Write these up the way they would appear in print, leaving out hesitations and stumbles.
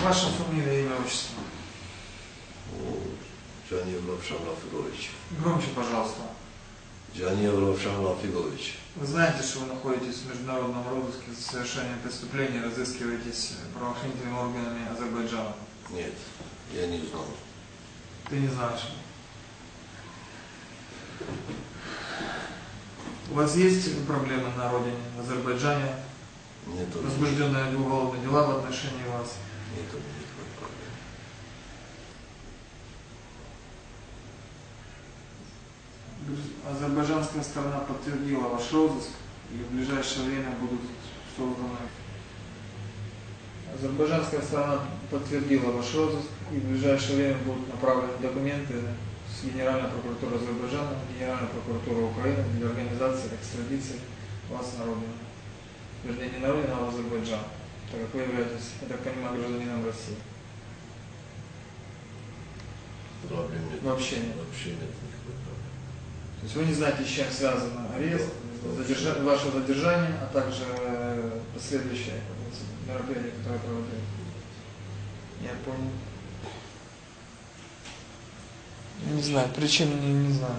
Ваша фамилия, имя, отчество. Джаниев Равшан Рафигович. Громче, пожалуйста. Джаниев Равшан Рафигович. Вы знаете, что вы находитесь в международном розыске за совершение преступления, разыскиваетесь правоохранительными органами Азербайджана? Нет, я не знал. Ты не знаешь. У вас есть проблемы на родине, в Азербайджане? Нет, Возбужденные уголовные дела в отношении вас? нет, никакой проблемы. Азербайджанская сторона подтвердила ваш розыск, и в ближайшее время будут созданы. Азербайджанская сторона подтвердила ваш розыск, и в ближайшее время будут направлены документы с Генеральной прокуратуры Азербайджана, Генеральной прокуратуры Украины для организации экстрадиции вас на родину. Вернее, не на родину, а в Азербайджан, так как вы являетесь, я так понимаю, гражданином России. Проблем нет. Вообще нет. Вообще нет никакой проблемы. То есть вы не знаете, с чем связан арест, ваше задержание, а также последующие мероприятия, которые проводили. Я понял. Не знаю, причин не знаю.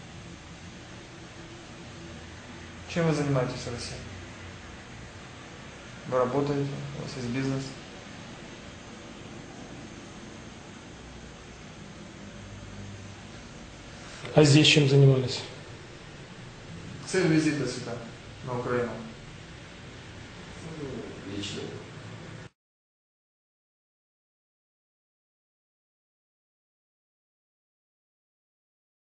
Чем вы занимаетесь в России? Вы работаете, у вас есть бизнес? А здесь чем занимались? Цель визита сюда, на Украину. Лично.